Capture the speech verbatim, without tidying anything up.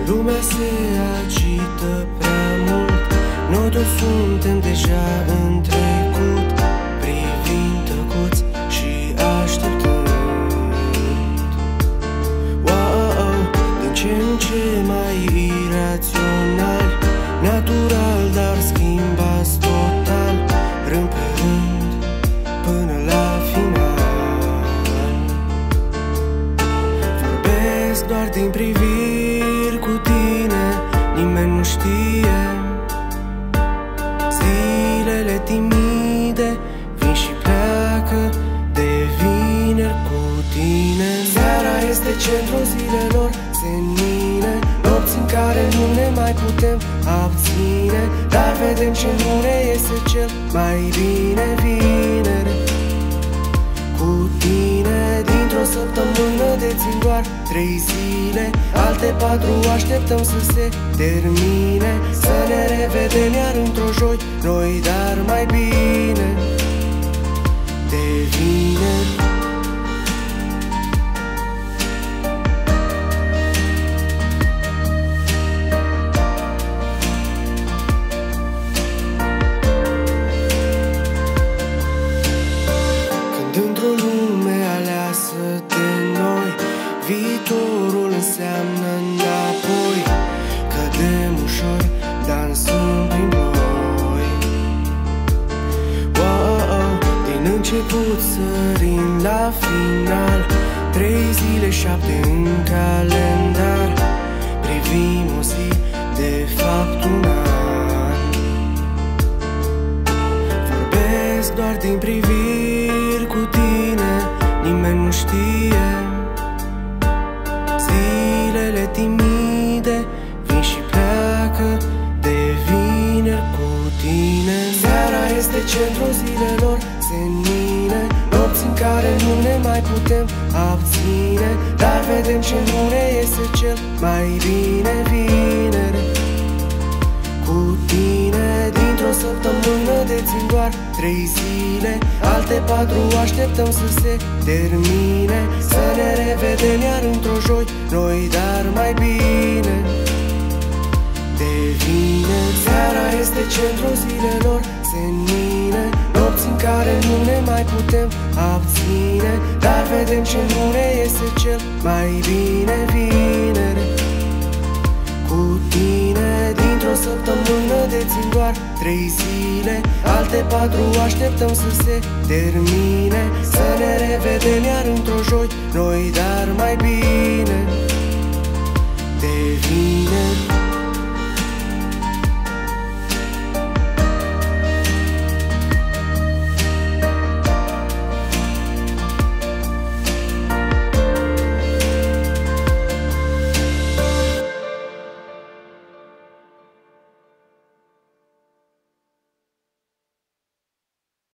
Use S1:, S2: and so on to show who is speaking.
S1: Lumea se agită prea mult, noi toți suntem deja în trecut, privind tăcuți și așteptând. Wow, din ce în ce mai irațional, natural, dar schimbați total, rând pe rând, până la final. Vorbesc doar din priviri cu tine, nimeni nu știe. Zilele timide vin și pleacă, de vineri cu tine. Seara este centrul zilelor senine, nopți în care nu ne mai putem abține, dar vedem ce nu ne iese cel mai bine. Vineri cu tine, dintr-o săptămână de țin doar trei zile, alte patru așteptăm să se termine, să ne revedem iar într-o joi noi, dar mai bine de vineri. Într-o lume aleasă de noi, viitorul înseamnă înapoi. Cădem ușor, dansăm prin noi. Wow, din început sărim la final, trei zile, șapte în calendar, privim o zi, de fapt un an. Vorbesc doar din priviri cu tine, nimeni nu știe. Zilele timide vin și pleacă, de vineri cu tine. Seara este centrul zilelor senine, nopți în care nu ne mai putem abține, dar vedem ce nu ne iese cel mai bine. Vineri cu tine, dintr-o săptămână de țin doar trei zile, alte patru așteptăm să se termine, să ne revedem iar într-o joi noi, dar mai bine de vineri. Seara este centrul zilelor senine, nopți în care nu ne mai putem abține, dar vedem ce nu ne iese cel mai bine. Vineri cu tine, dintr-o săptămână de țin doar trei zile, alte patru așteptăm să se termine, să ne revedem iar într-o joi noi, dar mai bine de vineri.